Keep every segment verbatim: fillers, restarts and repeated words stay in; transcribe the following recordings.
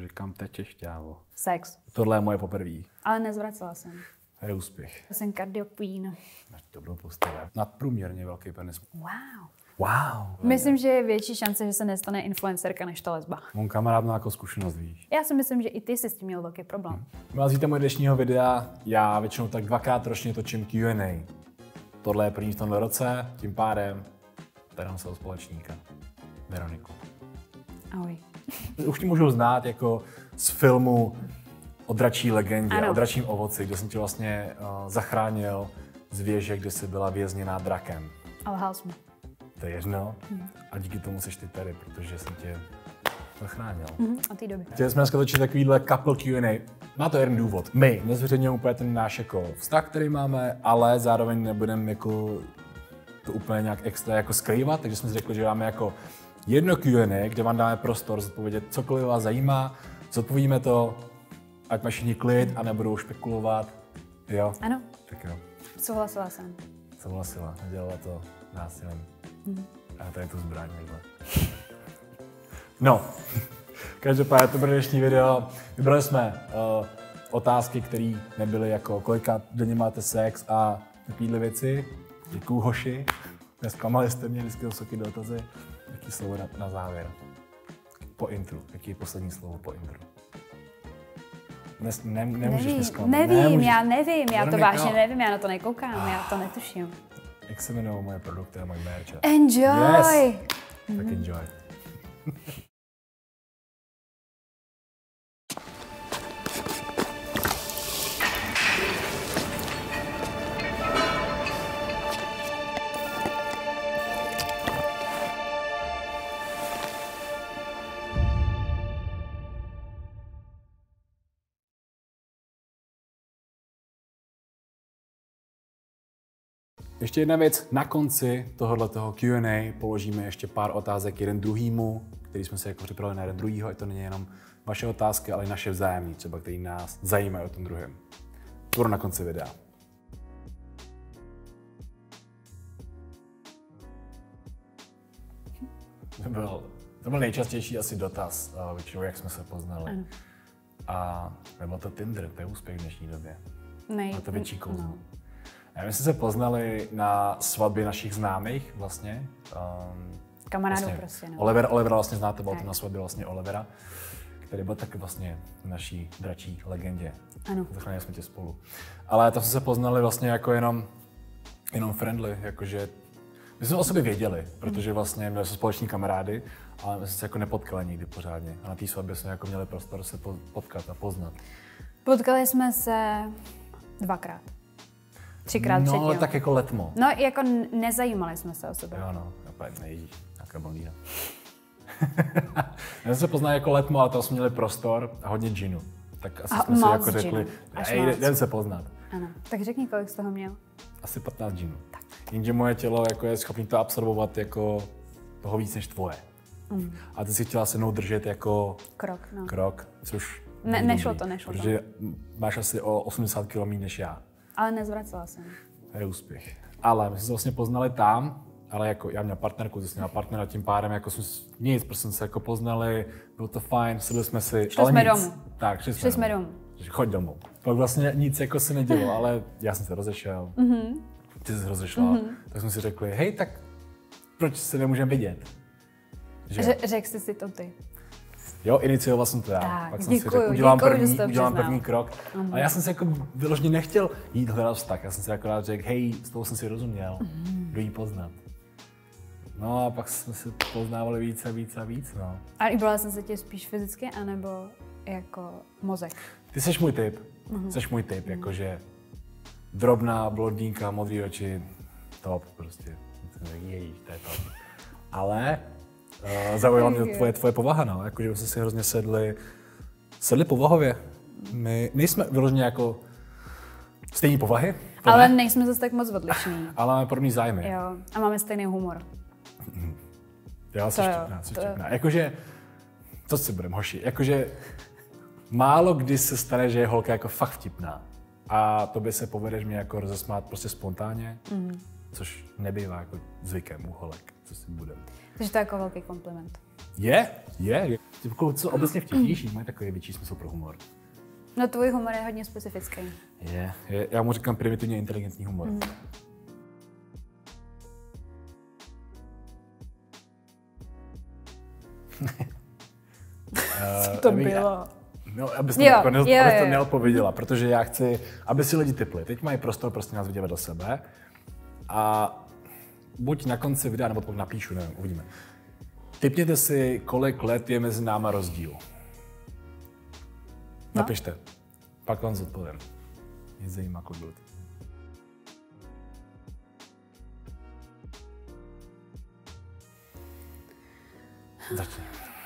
Jakože kam teče šťávo? Sex. Tohle je moje poprvé. Ale nezvracela jsem. To je úspěch. Já jsem cardio queen. Máš dobrou postavu. Nadprůměrně velký penis. Wow. Wow. Myslím, že je větší šance, že se nestane influencerka než ta lesba. Můj kamarád má jako zkušenost, víš. Já si myslím, že i ty jsi s tím měl velký problém. Hmm. Vás víte moje dnešního videa, já většinou tak dvakrát ročně točím Q and A. Tohle je první v tomhle roce, tím pádem tady mám svého společníka, Veroniku. Ahoj. Už tě můžu znát jako z filmu o dračí legendě, ano. O dračím ovoci, kde jsem tě vlastně uh, zachránil z věže, kde jsi byla vězněná drakem. Ale lhal jsme. To je jedno. Hmm. A díky tomu jsi ty tady, protože jsem tě zachránil. Mm-hmm. Od té doby. Chtěli jsme dneska točit takovýhle couple Q and A. Má to jeden důvod. My nezveřejňujeme úplně ten náš jako vztah, který máme, ale zároveň nebudeme jako to úplně nějak extra jako skrývat, takže jsme si řekli, že dáme jako jedno Q and A, kde vám dáme prostor zodpovědět cokoliv vás zajímá, zodpovíme to, ať máš všichni klid a nebudou špekulovat. Jo? Ano. Tak jo. Souhlasila jsem. Souhlasila, nedělala to násilím. Mm. A tady je to zbraň někde. No, každopádně to bude dnešní video. Vybrali jsme uh, otázky, které nebyly jako kolikrát denně máte sex a takovéhle věci. Děkuju hoši. Nesklamali jste mě, vždycky vysoké dotazy. Jaký slovo na, na závěr? Po intru. Jaký je poslední slovo po intru? Nes, ne, nemůžeš nevím, mě zklamat. nevím, nemůžeš. já nevím, já to Veronika. vážně nevím, já na to nekoukám, já to netuším. Jak se jmenují moje produkty a moje merče? Enjoy! Yes. Mm-hmm. Tak enjoy. Ještě jedna věc, na konci tohoto Q and A položíme ještě pár otázek jeden druhýmu, který jsme se jako připravili na jeden druhýho, a to není jenom vaše otázky, ale i naše vzájemní, třeba který nás zajímají o tom druhém. To bude na konci videa. To byl, to byl nejčastější asi dotaz, většinou jak jsme se poznali. Ano. A nebyl to Tinder, to je úspěch v dnešní době. Nej, to větší kouzlo. No. My jsme se poznali na svatbě našich známých vlastně. Um, Kamarádů vlastně prostě, no. Oliver, Olivera vlastně znáte, byl to na svatbě vlastně Olivera, který byl taky vlastně v naší dračí legendě. Ano. Zachránili jsme tě spolu. Ale tam jsme se poznali vlastně jako jenom, jenom friendly, jakože my jsme o sobě věděli, protože vlastně měli jsme společní kamarády, ale my jsme se jako nepotkali nikdy pořádně. A na té svatbě jsme jako měli prostor se potkat a poznat. Potkali jsme se dvakrát. Třikrát no, předtím. No, tak jako letmo. No, jako nezajímali jsme se o sebe. Jo, no, opět nejíždí, nějaká blondýna. My jsme se poznali jako letmo, ale tam jsme měli prostor a hodně džinu. Tak asi a jsme si jako řekli, ej, jdem se poznat. Ano, tak řekni, kolik z toho měl. Asi patnáct džinů. Jenže moje tělo jako je schopné to absorbovat jako toho víc než tvoje. Mm. A ty si chtěla se mnou držet jako krok, no. krok, což ne, nešlo to, nešlo protože to. máš asi o osmdesát kilogramů méně než já. Ale nezvracela jsem. To je úspěch. Ale my jsme se vlastně poznali tam, ale jako já měl partnerku, ty jsi měla partnera, tím pádem jako jsme nic, prostě jsme se jako poznali, bylo to fajn, sedli jsme si, šli ale jsme nic. domů. Tak, šli, šli jsme domů. domů. Choď domů. Pak vlastně nic jako se nedělo, ale já jsem se rozešel, mm-hmm. ty jsi rozešla, mm-hmm. tak jsme si řekli, hej, tak proč se nemůžeme vidět? Že? Řekl jsi si to ty. Jo, inicioval jsem to já. Tak, Pak jsem děkuju, si řekl, udělám, děkuju, první, že jsi to udělám přiznal. první krok. Mm. A já jsem si jako vyloženě nechtěl jít hledat vztah. Já jsem si akorát řekl, hej, s tou jsem si rozuměl, mm. jdu jí poznat. No a pak jsme se poznávali víc a víc a víc, no. A líbila jsem se tě spíš fyzicky, anebo jako mozek? Ty jsi můj typ. Mm. Jsi můj typ, mm. jakože drobná, blondýnka, modrý oči, top prostě. Jejíš, to je top. Ale Uh, zaujala mě tvoje, tvoje povaha, no. Jakože jsme si hrozně sedli, sedli povahově. My nejsme vyloženě jako stejné povahy. Ale ne? nejsme zase tak moc odlišní. Ale máme podobný zájmy. Jo, a máme stejný humor. Já si štěpná, si štěpná. Jakože, co si budem, hoši, jakože málo kdy se stane, že je holka jako fakt vtipná. A tobě se povede, že mě jako rozesmát prostě spontánně, mm. což nebývá jako zvykem u holek, co si budem. Takže to je jako velký kompliment. Je, je. Co obecně vtipnější, mají takový větší smysl pro humor. No tvůj humor je hodně specifický. Je, je já mu říkám primitivně inteligentní humor. Mm. Co to bylo? No, abys to, jako, jo, abys to neodpověděla, protože já chci, aby si lidi tipli. Teď mají prostor prostě nás vidět do sebe a buď na konci videa, nebo pak napíšu, nevím, uvidíme. Tipněte si, kolik let je mezi náma rozdíl. No. Napište, pak vám zodpovím. Mě zajímá, kolik bylo. Začni.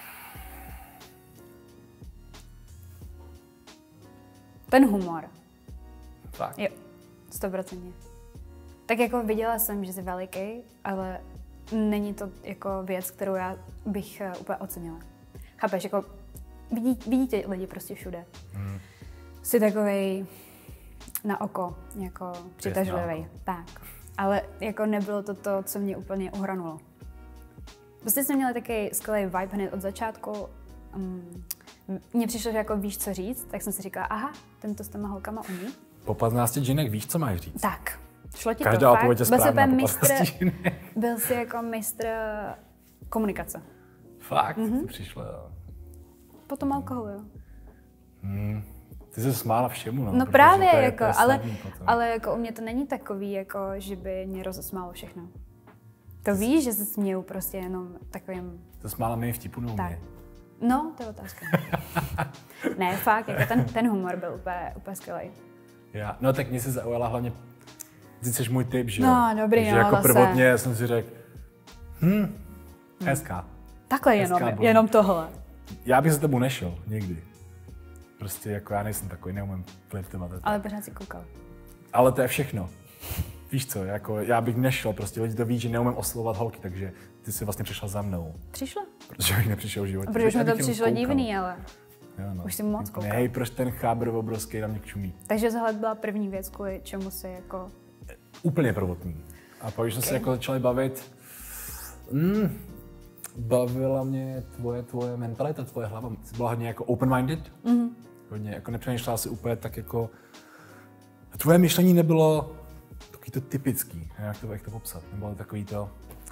Ten humor. Fakt? Jo, stoprocentně. Tak jako viděla jsem, že jsi veliký, ale není to jako věc, kterou já bych uh, úplně ocenila. Chápeš, jako vidí, vidíte lidi prostě všude. Hmm. Jsi takovej na oko, jako přitažlivý. Tak. Ale jako nebylo to to, co mě úplně uhranulo. Prostě jsme měli takový skvělý vibe hned od začátku. Um, Mně přišlo, že jako víš, co říct, tak jsem si říkala, aha, tento s těma holkama umí. Po patnácti džinek víš, co máš říct. Tak, šlo ti Každá to odpověď je správná po patnácti džinek. Byl jsi jako mistr komunikace. Fakt, mm-hmm. to přišlo, jo. Po tom alkoholu, jo. Hmm. Ty jsi smála všemu, no. No právě, to je, jako, to je ale, ale jako u mě to není takový, jako, že by mě rozesmálo všechno. To víš, že se směju prostě jenom takovým... To smála mě vtipů, tak. No, to je otázka. Ne, fakt, jako ten, ten humor byl úplně, úplně skvělý. Já, no tak mě se zaujala hlavně, ty jsi můj typ, že jo? No, dobrý, takže no, jako zase. prvotně jsem si řekl, hm, hezká. Takhle jenom, hezká jenom tohle. Já bych za tebou nešel, nikdy. Prostě jako já nejsem takový, neumím flirtovat. Ale pořád si koukal. Ale to je všechno. Víš co, jako já bych nešel, prostě lidi to ví, že neumím oslovovat holky, takže ty jsi vlastně přišla za mnou. Přišla? Protože bych nepřišel v životě. Protože mi to přišlo divný, ale jo, no. Už si moc koukal. Hej, proč ten chábr obrovský na mě čumí. Takže tohle byla první věc, kvůli čemu se jako... Úplně prvotní. A pak, když jsme okay. se jako začali bavit, mm, bavila mě tvoje, tvoje mentalita, tvoje hlava. Jsi byla hodně jako open-minded. Mm-hmm. Hodně jako nepřemýšlela si úplně tak jako... Tvoje myšlení nebylo takový to typický, jak to, jak to popsat. Nebylo takový to...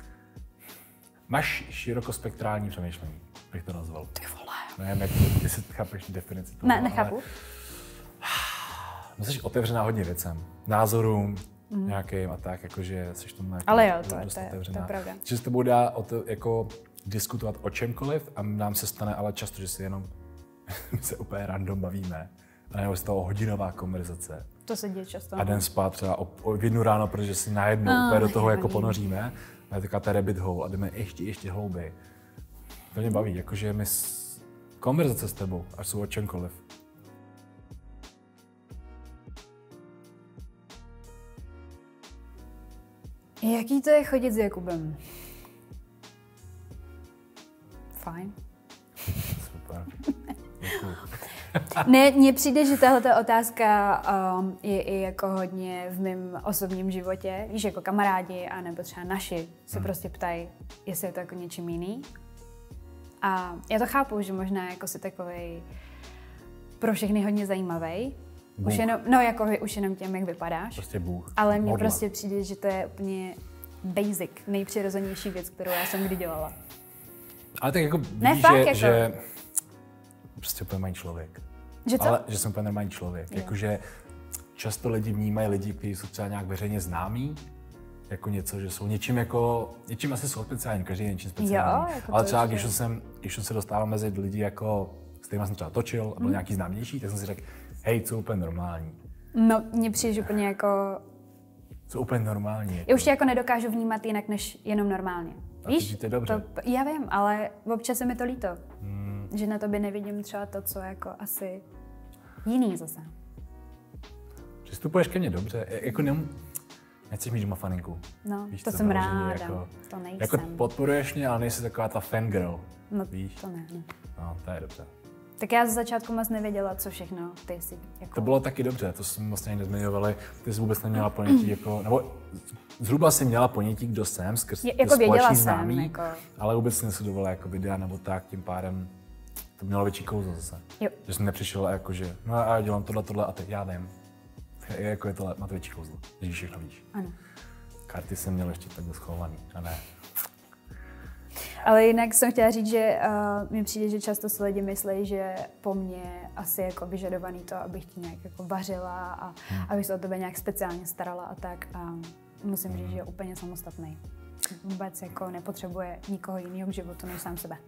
Máš širokospektrální přemýšlení, bych to nazval. Ty vole. Nevím, jak to, jestli chápeš definici toho. Ne, nechápu. Ale... Jsi otevřená hodně věcem, názorům, mm. nějakým a tak, jakože jsi tomu nějaký ale jo, to, dost to, je, otevřená. to je pravda. Že se to bude dá o to, jako diskutovat o čemkoliv a nám se stane ale často, že si jenom my se úplně random bavíme. A nebo z toho hodinová konverzace. To se děje často. A den spát třeba o, o v jednu ráno, protože si najednou no, úplně do toho jako ponoříme. A je taková ta rabbit hole a jdeme ještě, ještě hlouběji. To mě baví, jakože my s... konverzace s tebou, až jsou o čemkoliv. Jaký to je chodit s Jakubem? Fajn. Super. Ne, mně přijde, že tahle otázka um, je i jako hodně v mém osobním životě. Víš, jako kamarádi, anebo třeba naši se hmm. prostě ptají, jestli je to jako něčím jiný. A já to chápu, že možná jako si takovej pro všechny hodně zajímavý. Už jenom, no jako už jenom těm, jak vypadáš. Prostě Bůh. Ale mně prostě přijde, že to je úplně basic, nejpřirozenější věc, kterou já jsem kdy dělala. Ale tak jako ne, víš, fakt, že, jako... že prostě úplně mají člověk. Že co? Ale že jsem úplně normální člověk. Jakože často lidi vnímají lidi, kteří jsou třeba nějak veřejně známí, jako něco, že jsou něčím jako, něčím asi jsou speciální, každý je něčím speciální. Jo, jako ale třeba když jsem, když jsem se dostával mezi lidi jako, s kterými jsem třeba točil a byl hmm. nějaký známější, tak jsem si řekl, hej, co úplně normální. No, mně přijde úplně jako... Co úplně normální. Jako... Já už tě jako nedokážu vnímat jinak, než jenom normálně. A víš? To dobře. To, já vím, ale občas je mi to líto. Hmm. Že na tobě nevidím třeba to, co je jako asi jiný zase. Přistupuješ ke mně dobře, jako nem... Nechceš mít doma faninku. No, víš, to jsem ráda, jako, to nejsem. Jako podporuješ mě, ale nejsi taková ta fangirl, no, víš? to ne, ne. No, to je dobře. Tak já ze začátku moc nevěděla, co všechno ty si jako... To bylo taky dobře, to jsme vlastně ani nezmiňovali, ty jsi vůbec neměla ponětí jako, nebo zhruba si měla ponětí, kdo jsem, skrz Je, jako společný jsem, známý, jako... ale vůbec si nesledovala jako videa nebo tak, tím pádem To mělo větší kouzlo zase. Jo. Že jsem nepřišel jako, že no a já dělám tohle, tohle a teď já vím. Je, jako je tohle, má to větší kouzlo, když všechno víš. Ano. Karty jsem měl ještě takhle schovaný, a ne. Ale jinak jsem chtěla říct, že uh, mi přijde, že často si lidi myslí, že po mně asi jako vyžadovaný to, abych ti nějak jako vařila a hmm. abych se o tebe nějak speciálně starala a tak. A musím říct, že je úplně samostatný. Vůbec jako nepotřebuje nikoho jiného k životu než sám sebe.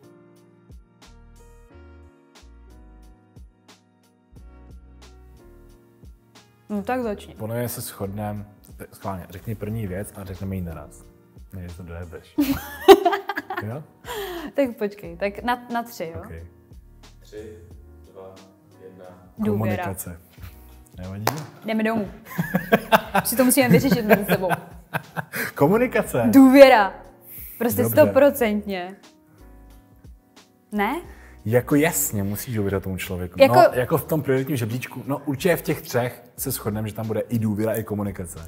No tak začni. Podle mě se shodneme, schválně, řekni první věc a řekneme ji naraz. Ne, že to dojebeš. Jo? Tak počkej, tak na, na tři, jo? Okay. Tři, dva, jedna. Důvěra. Komunikace. Nevadí? Jdeme domů. Si to musíme vyřešit mezi sebou. Komunikace. Důvěra. Prostě Dobře. stoprocentně. Ne? Jako jasně, musíš důvěřovat tomu člověku. Jako... No, jako v tom prioritním žebříčku, no určitě v těch třech se shodneme, že tam bude i důvěra, i komunikace.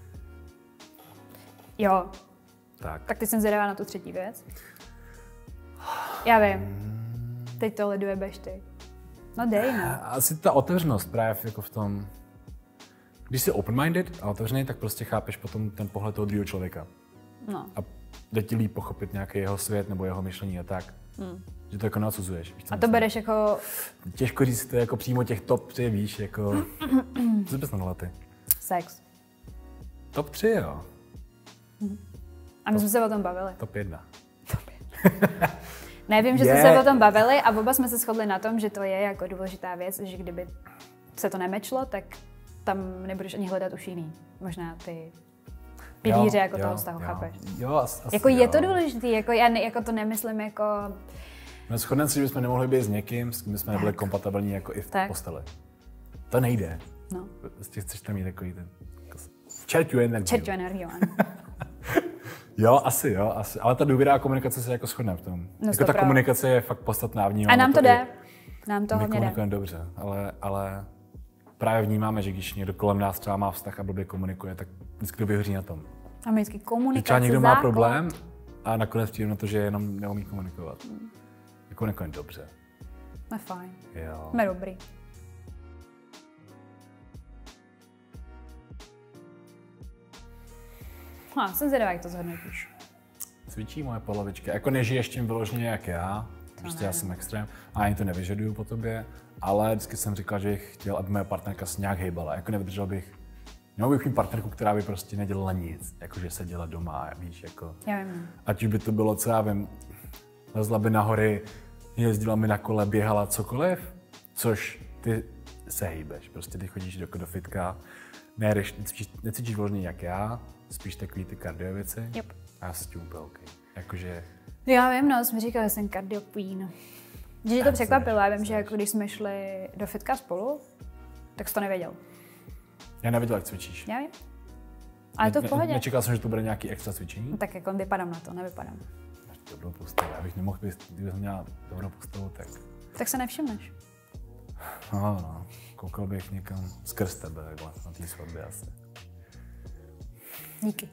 Jo. Tak. Tak teď jsem zvědavá na tu třetí věc. Já vím. Teď to leduje beš ty. No dej, no. Asi ta otevřenost právě jako v tom, když jsi open-minded a otevřený, tak prostě chápeš potom ten pohled toho druhého člověka. No. A jde ti líp pochopit nějaký jeho svět nebo jeho myšlení a tak. Hmm. Že to jako neodsuzuješ. Víš, A to bereš jako... Těžko říct to jako přímo těch top tři, víš, jako... Co bys nadala ty? Sex. Top tři, jo. A my jsme se o tom bavili. Top jedna. Ne, vím, že Je. jsme se o tom bavili a oba jsme se shodli na tom, že to je jako důležitá věc, že kdyby se to nemečlo, tak tam nebudeš ani hledat už jiný. Možná ty pilíře jako jo, toho vztahu, jo. chápeš? Jo, as, asi Jako je jo. to důležitý, jako já ne, jako to nemyslím jako... No, shodneme se, že bychom nemohli být s někým, s kým jsme nebyli kompatibilní jako i v Tak. posteli. To nejde. No. Prostě chceš tam mít takový ten... Jako čerťu energii. Čerťu energiu, ano. Jo, asi jo, asi. Ale ta důvěra a komunikace se jako shodneme v tom. No, jako ta pravda. komunikace je fakt podstatná, vnímáme A nám to i- jde. Nám to My hodně jde. komunikujeme dobře, ale, ale právě vnímáme, že když někdo kolem nás třeba má vztah a blbě komunikuje, tak vždycky to vyhoří na tom. A my vždycky Že komunikace, třeba někdo má základ. problém a nakonec přijde na to, že jenom neumí komunikovat. Hmm. Komunikujeme dobře. No fajn. Jo. Jsme dobrý. Ha, jsem zvědavá, jak to zhodnotíš. Cvičí moje polovička. Jako nežiješ tím vyloženě jak já. Prostě ne. já jsem extrém a ani to nevyžaduju po tobě. Ale vždycky jsem říkal, že bych chtěl, aby moje partnerka se nějak hejbala. Jako nevydržel bych, měl bych mít partnerku, která by prostě nedělala nic. Jakože seděla doma, víš, jako. Já vím. Ať už by to bylo, co já vím, lezla by na hory, jezdila mi na kole, běhala cokoliv, což ty se hejbeš. Prostě ty chodíš do, do fitka, nejdeš, necvičíš, necvičíš vložně jak já, spíš takový ty kardio věci. Yep. A já se tím úplně OK. Jakože, Já vím, no, jsi mi říkal, že jsem cardio queen. Že tě to Seš, překvapilo, já vím, seš. že jako když jsme šli do fitka spolu, tak jsi to nevěděl. já nevěděl, jak cvičíš. Já vím. Ale to v Ne- pohodě. Nečekal jsem, že to bude nějaký extra cvičení. No, tak jako vypadám na to, nevypadám. Máš dobrou postavu, já bych nemohl být, kdybych měla dobrou postavu, tak Tak se nevšimneš. no, no, koukal bych někam skrz tebe, takhle, na té svatbě asi. Díky.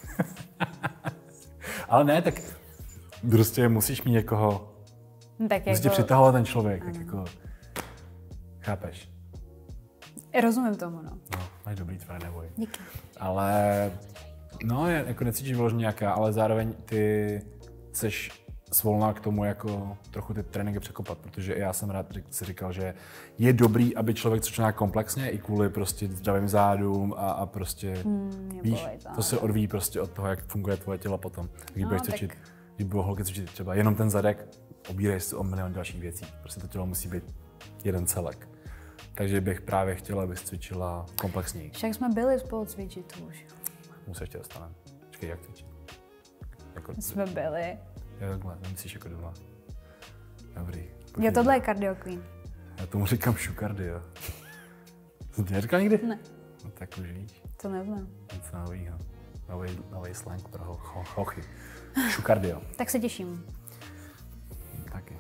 Ale ne, tak prostě musíš mít někoho, No, tak musí tě jako, přitahovat ten člověk, tak jako, chápeš? rozumím tomu, no. No, máš dobrý tvé, neboj. Díky. Ale, no, je- jako necítíš vyloženě nějaká, ale zároveň ty seš svolná k tomu jako trochu ty tréninky překopat, protože i já jsem rád řek- si říkal, že je dobrý, aby člověk cvičil nějak komplexně i kvůli prostě zdravým zádům a, a prostě, Hmm, mě víš, bolej záda. to se odvíjí prostě od toho, jak funguje tvoje tělo potom. Když No, budeš tak- cvičit, když budou holky cvičit třeba jenom ten zadek, obírej si o milion dalších věcí. Prostě to tělo musí být jeden celek. Takže bych právě chtěla, abys cvičila komplexněji. Však jsme byli spolu cvičit už. Mu se ještě dostaneme. Počkej, jak cvičit? Jako, Jsme byli. jo, takhle, nemyslíš jako doma. Dobrý. Jo, tohle je cardio queen. Já tomu říkám šukardio. Jsem ti neříkal nikdy? Ne. No tak už víš, To neznám. něco novýho. Nový, nový slang pro ho, ho, hochy. Šukardio. Tak se těším. Taky.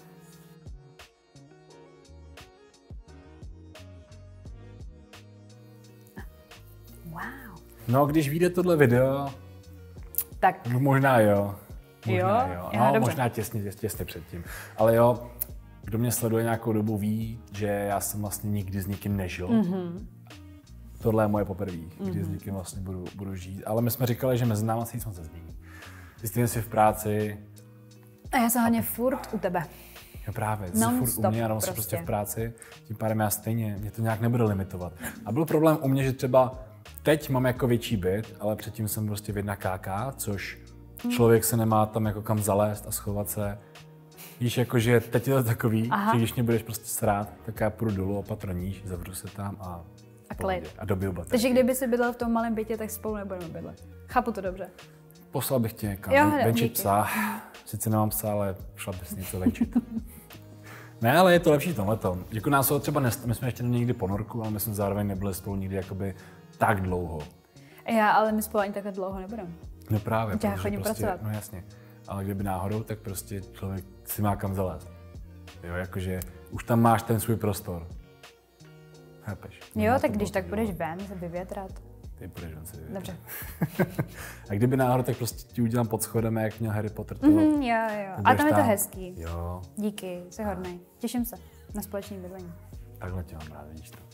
Wow. No, když vyjde tohle video, Tak no možná jo. Možná Jo? jo. Jo, No, dobře. možná těsně, těsně, těsně předtím. Ale jo, kdo mě sleduje nějakou dobu, ví, že já jsem vlastně nikdy s nikým nežil. Mm-hmm. Tohle je moje poprvé, mm-hmm. kdy s nikým vlastně budu, budu žít. Ale my jsme říkali, že mezi náma se nic moc nezmění. Zjistíme si v práci. A já jsem hlavně furt u tebe. Jo právě, jsi furt u mě, já prostě. prostě v práci, tím pádem já stejně, mě to nějak nebude limitovat. A byl problém u mě, že třeba teď mám jako větší byt, ale předtím jsem prostě v jedna ká ká, což člověk se nemá tam jako kam zalézt a schovat se. Víš, jakože teď je to takový, Aha. že když mě budeš prostě srát, tak já půjdu dolů, opatroníš, zavřu se tam a a klid. A dobiju baterky. Takže kdyby si bydlel v tom malém bytě, tak spolu nebudeme bydlet. Chápu to dobře. Poslal bych tě někam, jo, venčit psa. Sice nemám psa, ale šla bys něco venčit. Ne, ale je to lepší tomhleto. Jako nás ho třeba nest... My jsme ještě někdy ponorku, ale my jsme zároveň nebyli spolu nikdy jakoby tak dlouho. Já, ale my spolu ani takhle dlouho nebudeme. No právě, já chodím prostě, pracovat. No jasně. Ale kdyby náhodou, tak prostě člověk si má kam zalézt. Jo, jakože už tam máš ten svůj prostor. Chápeš? Jo, tak když tak budeš ven se vyvětrat. Ty budeš ven se vyvětrat. Dobře. A kdyby náhodou, tak prostě ti udělám pod schodem, jak měl Harry Potter. To, mm, jo, jo. A tam je to hezký. Jo. Díky, jsi hodnej. Těším se na společný bydlení. Takhle tě mám rád, vidíš to.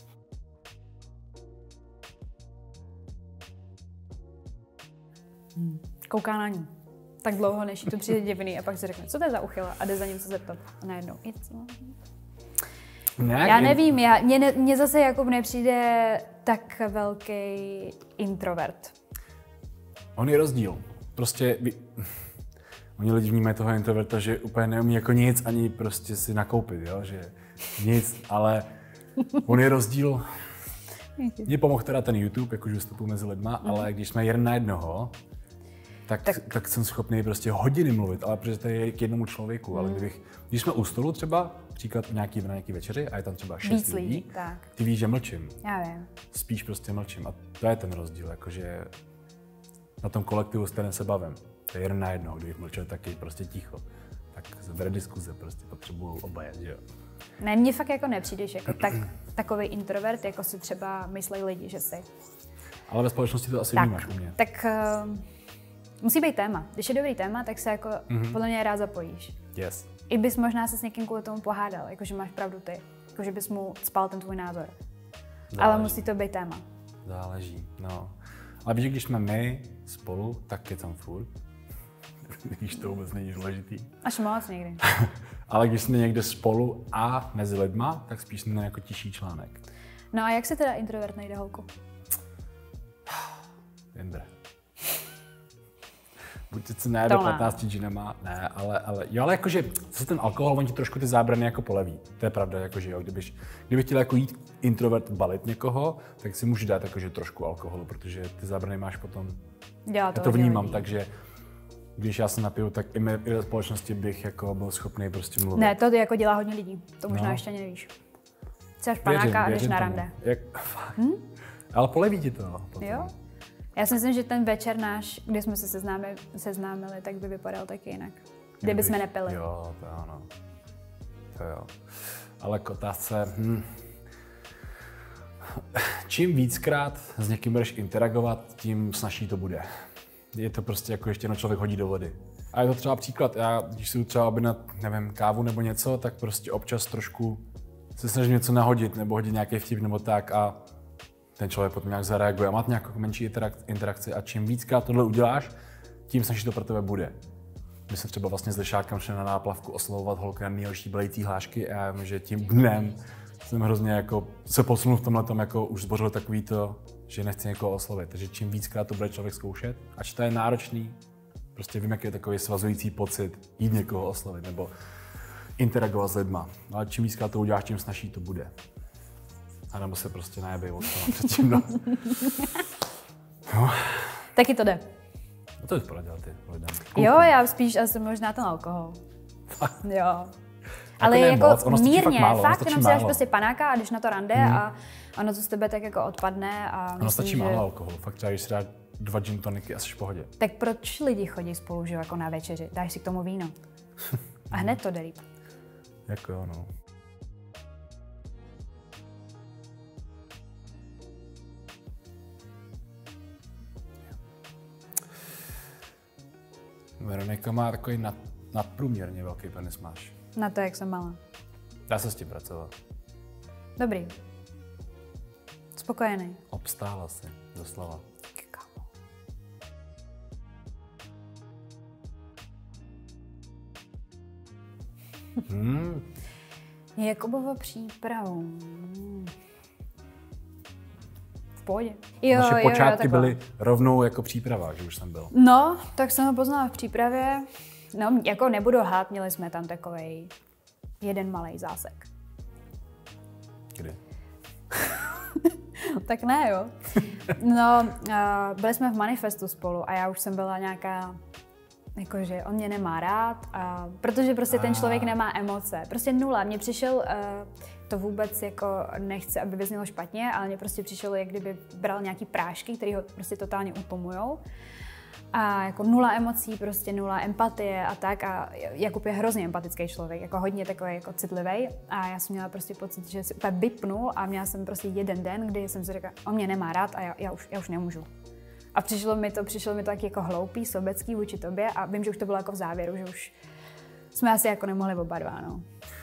Hmm. Kouká na ní. Tak dlouho, než jí to přijde divný a pak si řekne, co to je za uchyla a jde za ním se zeptat. A najednou, it's ne, já nevím, já, mně, ne, mně zase Jakub nepřijde tak velký introvert. On je rozdíl. Prostě vy... oni lidi vnímají toho introverta, že úplně neumí jako nic ani prostě si nakoupit, jo? Že nic, ale on je rozdíl. Mně pomohl teda ten YouTube, jakože vystupuji mezi lidma, mm. ale když jsme jeden na jednoho, tak, tak. tak jsem schopný prostě hodiny mluvit, ale protože to je k jednomu člověku. Mm. Ale kdybych, když jsme u stolu třeba, příklad nějaký, na nějaký večeři a je tam třeba šest Víc lidí, lidí tak. ty víš, že mlčím. Já vím. Spíš prostě mlčím a to je ten rozdíl, jakože na tom kolektivu s kterým se bavím. To je jeden na jednoho, kdybych mlčel, tak je prostě ticho. Tak vede diskuze, prostě potřebují oboje, že jo. Ne, mně fakt jako nepřijdeš jako tak, takový introvert, jako si třeba myslí lidi, že jsi. Ale ve společnosti to asi tak, vnímáš u mě. Tak uh, musí být téma. Když je dobrý téma, tak se jako mm-hmm. podle mě rád zapojíš. Yes. I bys možná se s někým kvůli tomu pohádal, jakože máš pravdu ty. Jakože bys mu spal ten tvůj názor. Záleží. Ale musí to být téma. Záleží, no. Ale víš, když jsme my spolu, tak je tam furt. Když to vůbec není důležitý. Až moc někdy. Ale když jsme někde spolu a mezi lidma, tak spíš jsme jako tišší článek. No a jak se teda introvert najde holku? Jindre. Buď se najde patnácti džinama, ne, ale, ale, jo, ale jakože, zase ten alkohol, on ti trošku ty zábrany jako poleví. To je pravda, jakože jo, kdybyš, kdybych chtěl jako jít introvert balit někoho, tak si můžu dát jakože trošku alkoholu, protože ty zábrany máš potom, já to, já to vnímám, lidí. Takže když já se napiju, tak i ve společnosti bych jako byl schopný prostě mluvit. Ne, to jako dělá hodně lidí, to možná no. ještě nevíš. Jsi panáka a jdeš na rande. Jak, hm? Ale poleví ti to potom. Jo? Já si myslím, že ten večer náš, kdy jsme se seznámili, seznámili tak by vypadal taky jinak. Kdyby jsme nepili. Jo, to ano. To jo. Ale k otázce, hm. čím víckrát s někým budeš interagovat, tím snazší to bude. Je to prostě jako ještě jedno člověk hodí do vody. A je to třeba příklad, já když si třeba objednat, nevím, kávu nebo něco, tak prostě občas trošku se snažím něco nahodit nebo hodit nějaký vtip nebo tak a ten člověk potom nějak zareaguje a máte nějakou menší interakci a čím víckrát tohle uděláš, tím snaží to pro tebe bude. My se třeba vlastně s Lišákem šli na náplavku oslovovat holky na nejhorší belející hlášky a já vím, že tím dnem jsem hrozně jako se posunul v tomhle tom, jako už zbořil takový to, že nechci někoho oslovit. Takže čím víckrát to bude člověk zkoušet, ač to je náročný, prostě vím, jaký je takový svazující pocit jít někoho oslovit nebo interagovat s lidma. Ale čím víckrát to uděláš, tím snazší to bude. A nebo se prostě najebej od toho předtím, no. no. Taky to jde. No to bys poradil ty lidem. Jo, já spíš asi možná ten alkohol. jo. Ale jako, jako moc, mírně, málo, fakt, jenom si dáš prostě panáka a jdeš na to rande hmm. a ono to z tebe tak jako odpadne a ono myslím, stačí že... málo alkoholu, fakt třeba když si dáš dva gin toniky a jsi v pohodě. Tak proč lidi chodí spolu, že jako na večeři? Dáš si k tomu víno. A hned to jde líp. Jako jo, no. Hmm. Veronika má takový nad, nadprůměrně velký penis máš. Na to, jak jsem malá. Dá se s tím pracovat. Dobrý. Spokojený. Obstála si, doslova. Kámo. Hmm. Jakubovo přípravu. Hmm. V pohodě. Jo, Naše jo, počátky jo, byly rovnou jako příprava, že už jsem byl. No, tak jsem ho poznala v přípravě. No, jako nebudu lhát, měli jsme tam takovej jeden malý zásek. Kdy? Tak ne, jo. No, uh, byli jsme v manifestu spolu a já už jsem byla nějaká, jakože on mě nemá rád, a, protože prostě ten člověk nemá emoce. Prostě nula. Mně přišel, uh, to vůbec jako nechci, aby vyznělo špatně, ale mně prostě přišel, jak kdyby bral nějaký prášky, které ho prostě totálně utlumujou. A jako nula emocí, prostě nula empatie a tak. A Jakub je hrozně empatický člověk, jako hodně takový jako citlivý. A já jsem měla prostě pocit, že si úplně vypnul a měla jsem prostě jeden den, kdy jsem si řekla, on mě nemá rád a já, já, už, já už nemůžu. A přišlo mi to, přišlo mi to taky jako hloupý, sobecký vůči tobě a vím, že už to bylo jako v závěru, že už jsme asi jako nemohli oba dva, no.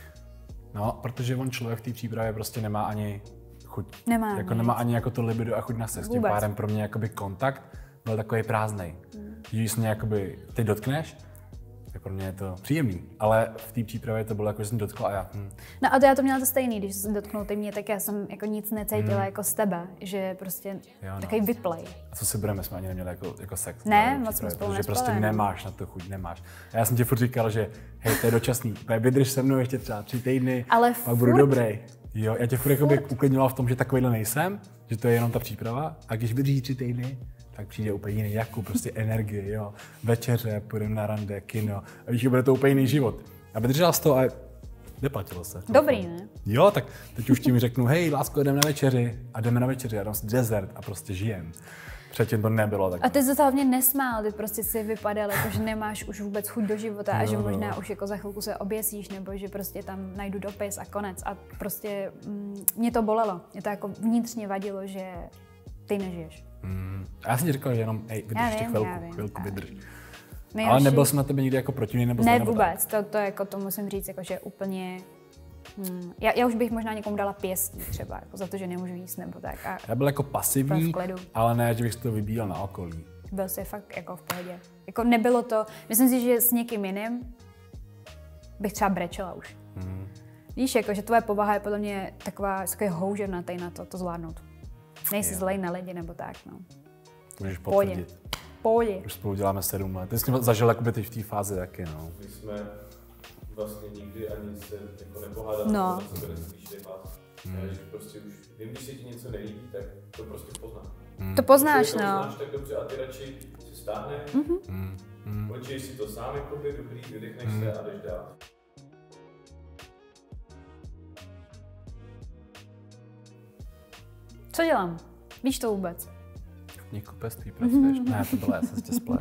No, protože on člověk v té přípravě prostě nemá ani chuť. Nemá jako nic. nemá ani jako to libido a chuť na sex. Tím Vůbec. pádem pro mě jakoby kontakt byl takový prázdnej. Hmm. Když se mě jakoby ty dotkneš, tak pro mě je to příjemný. Ale v té přípravě to bylo jako, že jsem dotkla a já. Hm. No a to já to měla to stejný, když jsem dotknul ty mě, tak já jsem jako nic necítila Hmm. jako z tebe, že prostě Jo, no. takový vyplej. A co si budeme, jsme ani neměli jako, jako sex. Ne, právě v moc přípravě, jsme spolu protože nespali, prostě no. nemáš na to chuť, nemáš. A já jsem ti furt říkal, že hej, to je dočasný, vydrž se mnou ještě třeba tři týdny, Ale pak furt. budu dobrý. Jo, já tě furt, furt. Jakoby uklidňoval v tom, že takovýhle nejsem, že to je jenom ta příprava a když vydrží tři týdny, tak přijde úplně jiný Jakub, prostě energie, jo. Večeře, půjdeme na rande, kino a víš, že bude to úplně jiný život. A vydržela jsi to a vyplatilo se. Dobrý, ne? Jo, tak teď už ti mi řeknu, hej, lásko, jdeme na večeři a jdeme na večeři a dám si dezert a prostě žijem. Předtím to nebylo tak. A ty jsi se hlavně nesmál, ty prostě si vypadal, jako, že nemáš už vůbec chuť do života a Jo, že no. možná už jako za chvilku se oběsíš, nebo že prostě tam najdu dopis a konec. A prostě mm, mě to bolelo, mě to jako vnitřně vadilo, že ty nežiješ. Mm. A já jsem ti říkal, že jenom, hej, vydrž Já ještě vím, chvilku, já vím, chvilku já vydrž. Nejhorší- Ale nebyl jsem na tebe nikdy jako protivný nebo zle, Ne nebo vůbec, to, to, jako, to musím říct, jako, že úplně... Hmm, já, já už bych možná někomu dala pěstí třeba, jako za to, že nemůžu jíst nebo tak. A Já byl jako pasivní, v klidu. ale ne, že bych si to vybíjel na okolí. byl jsi fakt jako v pohodě. Jako nebylo to, myslím si, že s někým jiným bych třeba brečela už. Hmm. Víš, jako, že tvoje povaha je podle mě taková, takový houževnatý na to, to zvládnout. Nejsi Jo. zlej na lidi nebo tak, no. To můžeš Pohodě. potvrdit. Pohodě. Už spolu děláme sedm let. Ty jsi zažil jakoby teď v té fázi taky, no. My jsme vlastně nikdy ani se jako nepohádali, No. na sebe neslyšeli hlas. Hmm. Ale že prostě už vím, když se ti něco nelíbí, tak to prostě poznáš. To poznáš, Když to no. poznáš tak dobře a ty radši si stáhneš, Hmm. Hmm. počíš si to sám, jako by dobrý, vydechneš se a jdeš dál. Co dělám? Víš to vůbec? V knihkupectví pracuješ? Ne, to bylo, já jsem tě splet.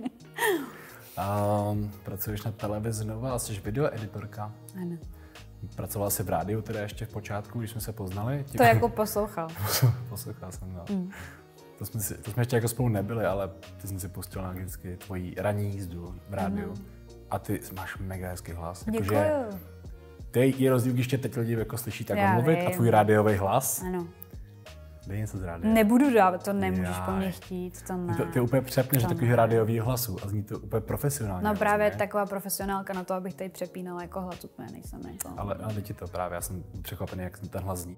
Um, pracuješ na televizi Nova a jsi videoeditorka. Ano. Pracovala jsi v rádiu, teda ještě v počátku, když jsme se poznali. To jako poslouchal. Poslouchal jsem, no. Mm. To, jsme si, to jsme ještě jako spolu nebyli, ale ty jsem si pustil na vždycky tvoji ranní jízdu v rádiu. Mm. A ty máš mega hezký hlas. Děkuju. Jakože ty je rozdíl, když tě teď lidi jako slyší tak Já mluvit vím. a tvůj rádiový hlas. Ano. Dej něco z rádia. Nebudu dávat, to nemůžeš Jaj. po mně chtít, to ne. Ty, ty úplně přepneš To takový ne. rádiový hlasu a zní to úplně profesionálně. No hrozně, právě ne? taková profesionálka na to, abych tady přepínala jako hlas, úplně nejsem jako... Ale, ale ti to právě, já jsem překvapený, jak ten hlas zní.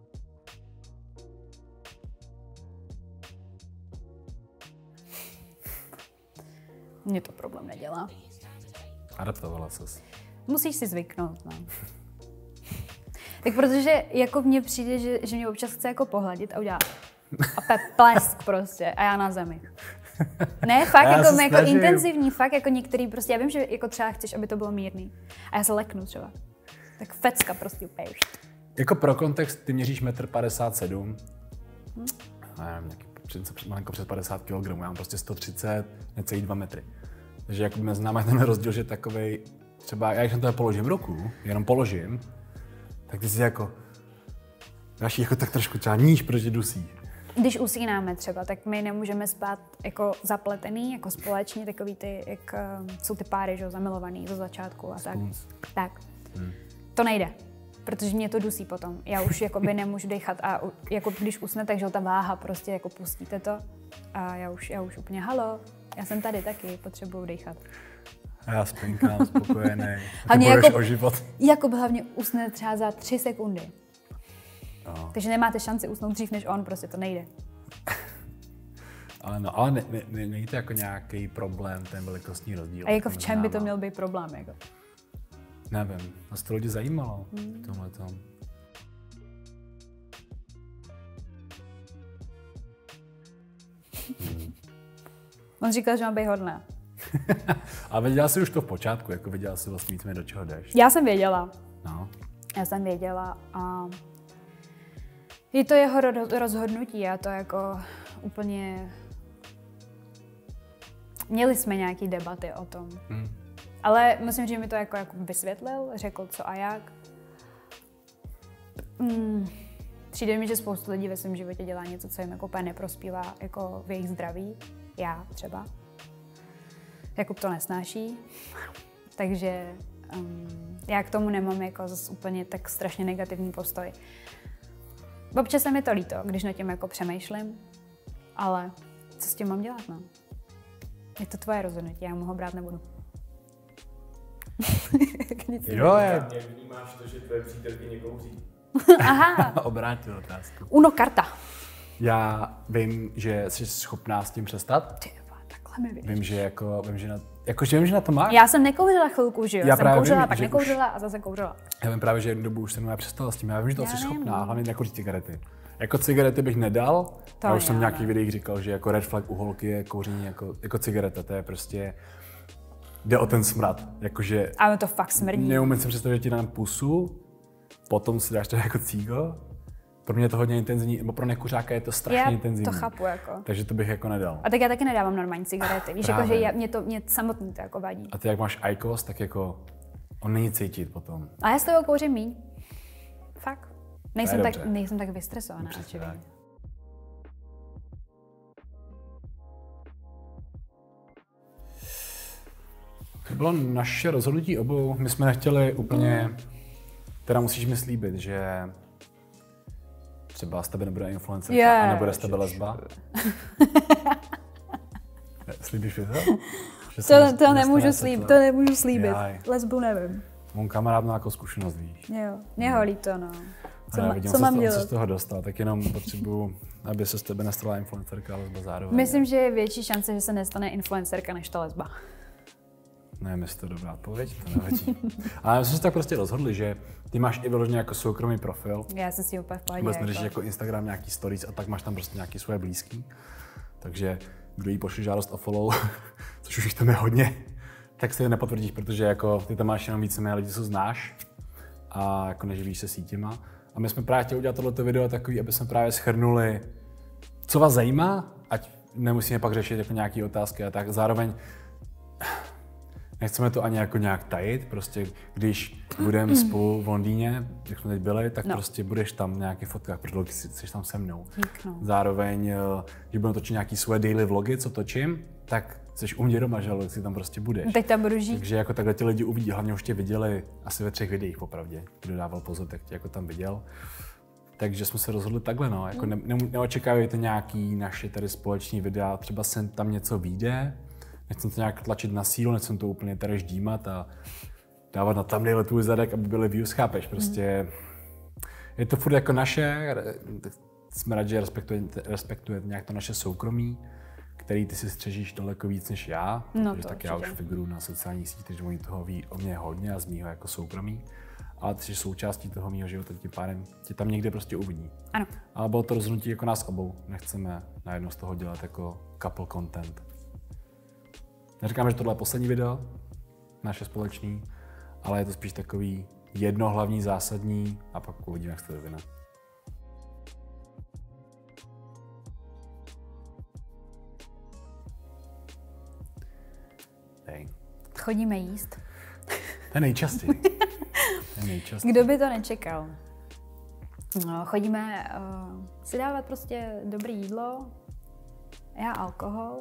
Mně to problém nedělá. Adaptovala ses. Musíš si zvyknout, no. Tak protože jako mně přijde, že, že mě občas chce jako pohladit a udělat a pe plesk prostě a já na zemi. Ne, fakt Já jako, se jako snažím. intenzivní, fakt jako některý prostě, já vím, že jako třeba chceš, aby to bylo mírný a já se leknu třeba. Tak fecka prostě úplně. Jako pro kontext, ty měříš metr padesát sedm. Hmm. Nevím, nějaký před, malinko přes padesát kilogramů, já mám prostě sto třicet, necelý dva metry. Takže jako mezi námi ten rozdíl, že takovej, třeba já když na tebe položím ruku, jenom položím, tak ty si jako, dáš jí jako tak trošku třeba níž, protože dusí. Když usínáme třeba, tak my nemůžeme spát jako zapletený, jako společně, takový ty, jak uh, jsou ty páry, že jo, zamilovaný ze začátku a tak. Spoons. Tak. Hmm. To nejde. protože mě to dusí potom. Já už jakoby nemůžu dechat a u- jako když usne, takže ta váha prostě jako pustíte to a já už, já už úplně halo, já jsem tady taky, potřebuju dechat. A já spinkám, spokojený. A ty Hlavně bojuješ jako- o život. Jakub hlavně usne třeba za tři sekundy. No. Takže nemáte šanci usnout dřív než on, prostě to nejde. Ale no, ale ne, ne, ne, není to jako nějaký problém, ten velikostní rozdíl. A jako v čem by to Neznámá. měl být problém? Jako? Nevím, nás to lidi zajímalo v tomhle tom. On říkal, že mám být hodná. A věděla jsi už to v počátku, jako věděla jsi vlastně víceméně, do čeho jdeš. Já jsem věděla. No. Já jsem věděla a je to jeho ro- rozhodnutí, já to jako úplně... Měli jsme nějaké debaty o tom. Hmm. Ale musím říct, že mi to jako, jako vysvětlil, řekl co a jak. Mm, přijde mi, že spoustu lidí ve svém životě dělá něco, co jim jako úplně neprospívá jako v jejich zdraví. Já třeba. Jakub to nesnáší. Takže um, já k tomu nemám jako zase úplně tak strašně negativní postoj. Občas se mi to líto, když nad tím jako přemýšlím, ale co s tím mám dělat, no? Je to tvoje rozhodnutí, já mu ho brát nebudu. Jo, je. Jak vnímáš to, že tvoje přítelkyně kouří? Aha, Obrátil otázku. Uno karta. Já vím, že jsi schopná s tím přestat. Ty vole, takhle mi víš. Vím, že jako, vím, že na, jako, že vím, že na to máš. Já jsem nekouřila chvilku, že jo? Já jsem právě kouřila, vím, pak že nekouřila a zase kouřila. Já vím právě, že jednu dobu už jsem já přestala s tím. Já vím, že to Já jsi nevím, schopná, no. hlavně nekouřit cigarety. Jako cigarety bych nedal, To já už jsem v já nějakých ne. videích říkal, že jako red flag u holky je kouření jako, jako cigareta, to je prostě, jde o ten smrad, jakože Ale to fakt smrdí. neumím si představit, že ti dám pusu, potom si dáš to jako cígo, pro mě je to hodně intenzivní, nebo pro nekuřáka je to strašně Já intenzivní. to chápu jako. Takže to bych jako nedal. A tak já taky nedávám normální cigarety. Víš, jako, Právě. že já, mě to mě samotný to jako vadí. A ty jak máš ajkos, tak jako on není cítit potom. A já z toho kouřím míň. Fakt. Nejsem tak, dobře. nejsem tak vystresovaná, Přesně očividně. tak. To bylo naše rozhodnutí obou. My jsme nechtěli úplně, teda musíš mi slíbit, že třeba z tebe nebude influencerka Je, a nebude z tebe ježiš. lesba. Slíbíš mi to? Že se To, nes- to nestane nemůžu se slíbit, to nemůžu slíbit. Jaj. Lesbu nevím. Můj kamarád má jako zkušenost, víš. Jo, mě holí to, no. Co, Ale ma, vidím, co co mám z toho, co dělat? z toho dostal, tak jenom potřebuju, aby se z tebe nestala influencerka a lesba zároveň. Myslím, že je větší šance, že se nestane influencerka než ta lesba. Ne, jestli to je dobrá odpověď, to nevadí. Ale my jsme se tak prostě rozhodli, že ty máš i vyloženě jako soukromý profil. Já jsem si úplně v pohodě. Vůbec neřešíš jako Instagram nějaký stories a tak máš tam prostě nějaký svoje blízký. Takže kdo jí pošle žádost o follow, což už jich tam je hodně, tak si to nepotvrdíš, protože jako ty tam máš jenom víceméně lidi, co znáš a jako neživíš se sítěma. A my jsme právě chtěli udělat tohleto video takový, aby jsme právě shrnuli, co vás zajímá, ať nemusíme pak řešit jako nějaké otázky a tak. Zároveň nechceme to ani jako nějak tajit, prostě když budeme spolu v Londýně, jak jsme teď byli, tak No. prostě budeš tam v nějakých fotkách, protože jsi, jsi tam se mnou. Dík, no. Zároveň, eh, když budeme točit nějaký svoje daily vlogy, co točím, tak jsi u mě doma, že jo, si tam prostě budeš. Teď tam budu žít. Takže jako takhle ti lidi uvidí, hlavně už tě viděli asi ve třech videích popravdě. Kdo dával pozor, tak tě jako tam viděl. Takže jsme se rozhodli takhle, no. Jako ne, ne, neočekávejte nějaký naše tady společní videa, třeba sem tam něco vyjde, nechcem to nějak tlačit na sílu, nechcem to úplně tady ždímat a dávat na thumbnail tvůj zadek, aby byly views, chápeš, prostě mm. je to furt jako naše, jsme rádi, že respektujete, respektujete nějak to naše soukromí, který ty si střežíš daleko víc než já, No protože to tak já už určitě. figuruju na sociálních sítích, takže oni toho ví o mě hodně a z mýho jako soukromí. Ale ty jsi součástí toho mýho života, tím pádem tě tam někde prostě uvidí. Ano. Ale bylo to rozhodnutí jako nás obou. Nechceme najednou z toho dělat jako couple content. Neříkám, že tohle je poslední video, naše společný, ale je to spíš takový jedno hlavní zásadní a pak uvidíme, jak se to vyvine. Hej. Chodíme jíst. To je nejčastěji. To je nejčastěji. Kdo by to nečekal? No, chodíme uh, si dávat prostě dobré jídlo, já alkohol.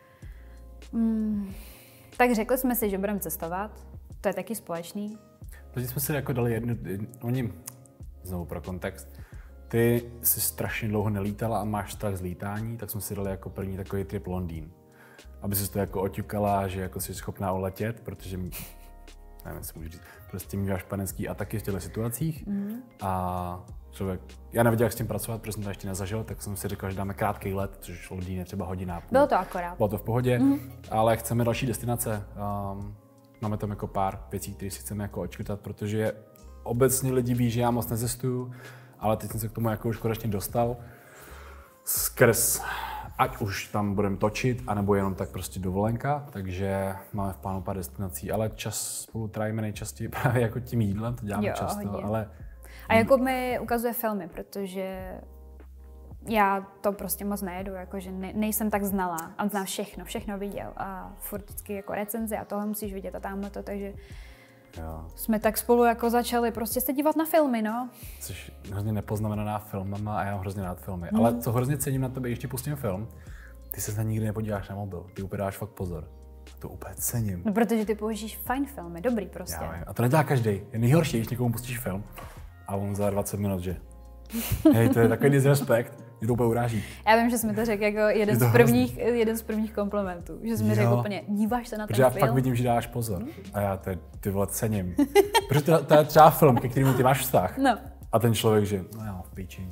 Mm, tak řekli jsme si, že budeme cestovat, to je taky společný. protože jsme si jako dali jednu, jednu oni, znovu pro kontext, ty jsi strašně dlouho nelítala a máš strach z lítání, tak jsme si dali jako první takový trip Londýn. Aby si to jako oťukala, že jako jsi schopná uletět, protože, nevím, jestli můžu říct, prostě máš panický ataky v těchto situacích mm. a člověk, já nevěděl, jak s tím pracovat, protože jsem to ještě nezažil, tak jsem si říkal, že dáme krátký let, což Londýn je třeba hodina. Půl. Bylo to akorát. Bylo to v pohodě, mm. ale chceme další destinace. Um, máme tam jako pár věcí, které si chceme jako očkrtat, protože obecně lidi ví, že já moc nezestuju, ale teď jsem se k tomu jako už konečně dostal. Skrz, ať už tam budeme točit, anebo jenom tak prostě dovolenka, takže máme v plánu pár destinací, ale čas spolu trávíme nejčastěji právě jako tím jídlem, to děláme jo, často, hodně. ale... A jako mi ukazuje filmy, protože já to prostě moc nejedu, jakože ne, nejsem tak znalá. On zná všechno, všechno viděl a furt vždycky jako recenze a tohle musíš vidět a tamhle to, takže jo. Jsme tak spolu jako začali prostě se dívat na filmy, no. Jsi hrozně nepoznamenaná filmama a já mám hrozně rád filmy. Hmm. Ale co hrozně cením na tobě, ještě pustím film, ty se na nikdy nepodíváš na mobil, ty úplně dáš fakt pozor. To úplně cením. No protože ty použíš fajn filmy, dobrý prostě. Já vím. A to nedělá každý. Je nejhorší, když někomu pustíš film a on za dvacet minut, že hej, to je takový disrespekt, mě to úplně uráží. Já vím, že jsme to řekl jako jeden z prvních, jeden z prvních komplimentů, že jsme řekl úplně, díváš se na ten protože film. Já fakt vidím, že dáš pozor a já to, ty vole cením. Protože to, to je třeba film, ke kterému ty máš vztah no. A ten člověk, že no já v píči.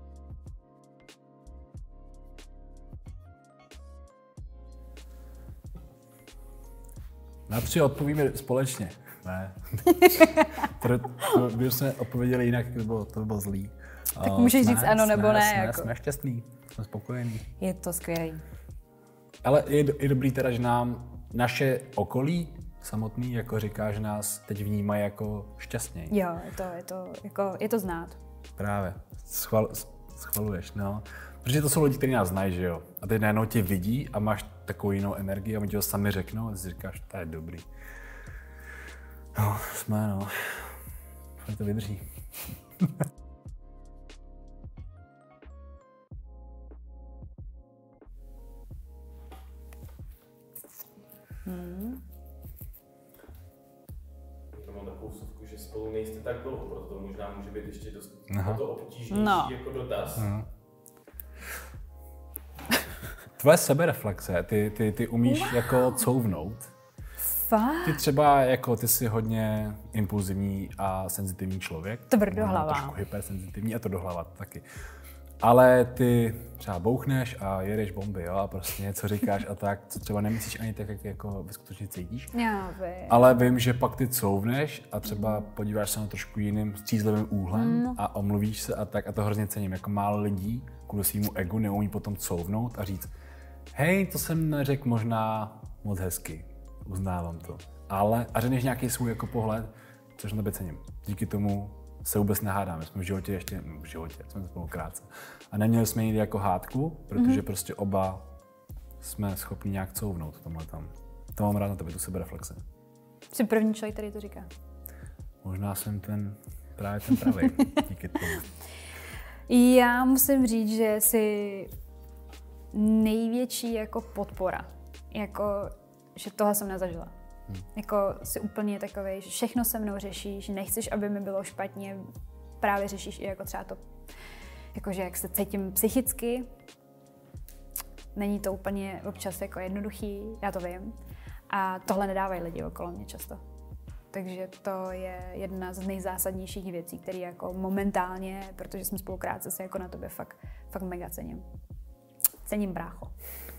Na tři odpovíme společně. Ne. to, to, by jsme odpověděli jinak, to by bylo, to by bylo zlý. Tak můžeš jsme, říct ano nebo jsme, ne. Jsme, jako. jsme šťastný, jsme spokojení. Je to skvělý. Ale je, je dobrý teda, že nám naše okolí samotný, jako říká, že nás teď vnímají jako šťastněji. Jo, je to, je to, jako, je to znát. Právě. Schval, schvaluješ, no. Protože to jsou lidi, kteří nás znají, že jo. A teď najednou tě vidí a máš takovou jinou energii a oni ti to sami řeknou a ty si říkáš, to je dobrý. No, jsme, no. Fakt to vydrží. hmm. To mám takovou vsuvku, že spolu nejste tak dlouho, proto to možná může být ještě dost to obtížnější no. jako dotaz. Aha. Tvoje sebereflexe, ty, ty, ty umíš wow. jako couvnout. Fakt? Ty třeba jako ty jsi hodně impulzivní a senzitivní člověk. Tvrdohlava. Trošku hypersenzitivní a tvrdohlava taky. Ale ty třeba bouchneš a jedeš bomby, jo, a prostě něco říkáš a tak, co třeba nemyslíš ani tak, jak jako skutečně cítíš. Já vím. Ale vím, že pak ty couvneš a třeba podíváš se na trošku jiným střízlivým úhlem mm. a omluvíš se a tak a to hrozně cením. Jako málo lidí kvůli svýmu egu neumí potom couvnout a říct hej, to jsem neřekl možná moc hezky, uznávám to. Ale, a řekneš nějaký svůj jako pohled, což na tebe cením. Díky tomu se vůbec nehádáme, jsme v životě ještě, v životě, jsme spolu krátce. A neměli jsme jít jako hádku, protože mm-hmm. prostě oba jsme schopni nějak couvnout v tomhle tam. To mám rád na tebe, tu sebereflexe. Jsi první člověk, který to říká. Možná jsem ten, právě ten pravý, díky tomu. Já musím říct, že jsi největší jako podpora, jako, že tohle jsem nezažila. Hmm. Jako jsi úplně takovej, že všechno se mnou řešíš, nechceš, aby mi bylo špatně, právě řešíš i jako třeba to, jakože jak se cítím psychicky. Není to úplně občas jako jednoduchý, já to vím. A tohle nedávají lidi okolo mě často. Takže to je jedna z nejzásadnějších věcí, které jako momentálně, protože jsme spolu krátce, se jako na tobě fakt, fakt mega cením. Cením, brácho.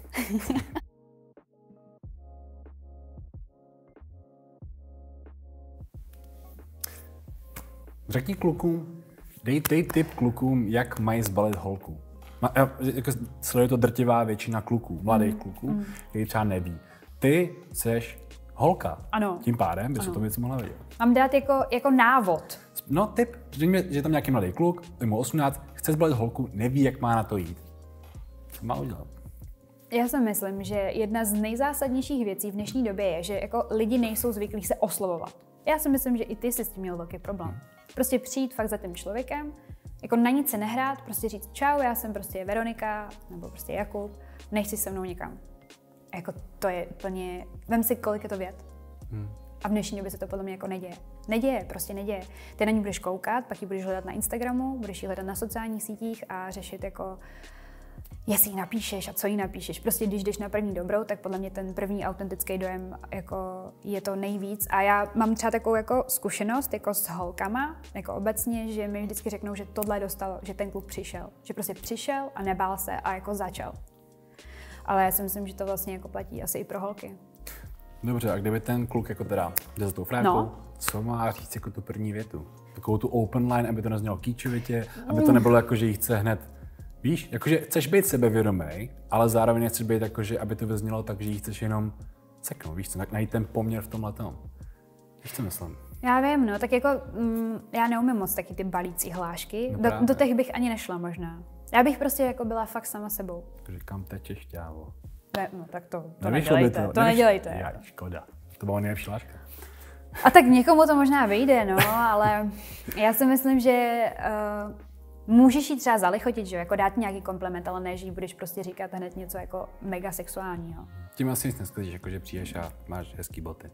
Řekni klukům, dej, dej tip klukům, jak mají zbalit holku. Jako, sleduje to drtivá většina kluků, mladých mm. kluků, mm. který třeba neví. Ty seš holka. Ano. Tím pádem bys o tom něco mohla vědět. Mám dát jako, jako návod. No tip, řekni mi, že je tam nějaký mladý kluk, je mu osmnáct, chce zbalit holku, neví, jak má na to jít. Co má udělat? Já si myslím, že jedna z nejzásadnějších věcí v dnešní době je, že jako lidi nejsou zvyklí se oslovovat. Já si myslím, že i ty jsi s tím měl velký problém. Hmm. Prostě přijít fakt za tím člověkem, jako na nic se nehrát, prostě říct čau, já jsem prostě Veronika, nebo prostě Jakub, nechci se mnou někam. A jako to je úplně, vem si, kolik je to vět. Hmm. A v dnešní době se to podle mě jako neděje. Neděje, prostě neděje. Ty na ní budeš koukat, pak ji budeš hledat na Instagramu, budeš ji hledat na sociálních sítích a řešit jako, jestli ji napíšeš a co jí napíšeš. Prostě když jdeš na první dobrou, tak podle mě ten první autentický dojem jako je to nejvíc. A já mám třeba takovou jako zkušenost jako s holkama, jako obecně, že mi vždycky řeknou, že tohle dostalo, že ten kluk přišel. Že prostě přišel a nebál se a jako začal. Ale já si myslím, že to vlastně jako platí asi i pro holky. Dobře, a kdyby ten kluk jako teda jde za tou frákou, no. co má říct jako tu první větu? Takovou tu open line, aby to neznělo kýčovitě, aby to nebylo jako, že jí chce hned. Víš, jakože chceš být sebevědomý, ale zároveň chceš být jakože, aby to vyznělo tak, že jí chceš jenom seknout, víš co, najít ten poměr v tomhle tom. Víš, co myslím? Já vím, no, tak jako mm, já neumím moc taky ty balící hlášky, no do, do těch bych ani nešla možná. Já bych prostě jako byla fakt sama sebou. Takže kam teče šťávo? Ne, no tak to, to nedělejte, to, to nedělejte. Já, škoda, to byla nejlepší láška. A tak někomu to možná vyjde, no, ale já si myslím, že uh, můžeš jí třeba zalichotit, že jako dát nějaký komplement, ale ne, že jí budeš prostě říkat hned něco jako mega sexuálního. Tím asi nic neskazíš, jako že přijdeš a máš hezký boty.